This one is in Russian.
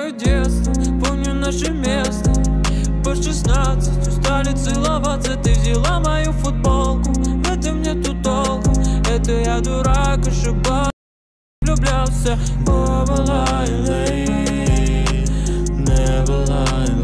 твое детство, помню наше место. По 16 устали целоваться, ты взяла мою футболку. В этом нету толку, это я дурак, ошибался, влюблялся. Never lie, never lie.